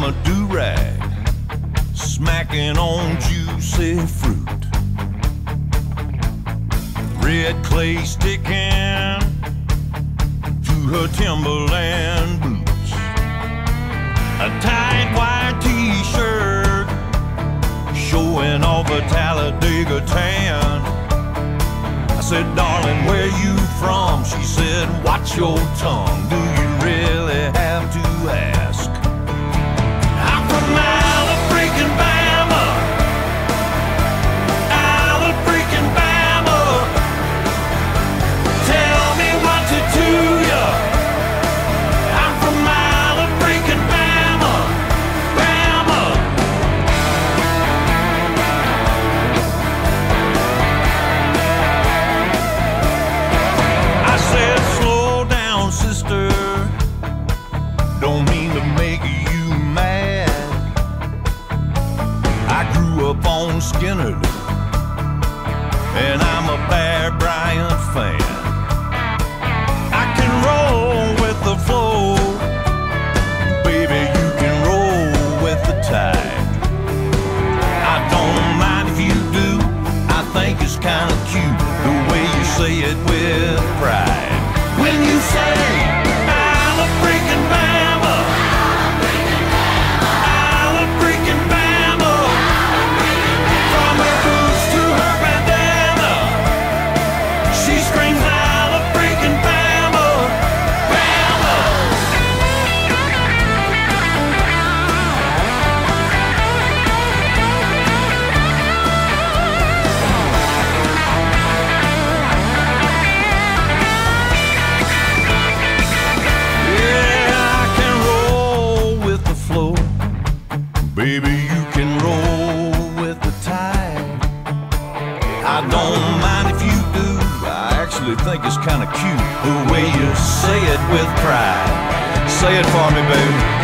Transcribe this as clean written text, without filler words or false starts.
a do-rag, smacking on juicy fruit. Red clay sticking to her Timberland boots. A tight white t-shirt showing off a Talladega tan. I said, darling, where you from? She said, watch your tongue. Do you really have to ask? I'm from Alabama, Bama. Alabama, Bama. Tell me what to do ya. I'm from Alabama, Bama. Bama. I said, slow down, sister. Don't mean to make you mad. I grew up on Skinner, and I'm a Bear Bryant fan. I can roll with the flow, baby, you can roll with the tide. I don't mind if you do, I think it's kind of cute the way you say it with pride. When you say, I'm a freaking Bama, I'm a freaking Bama, from her boots to her bandana, she screams, I'm a freaking Bama, Bama. Baby, you can roll with the tide. I don't mind if you do. I actually think it's kind of cute the way you say it with pride. Say it for me, baby.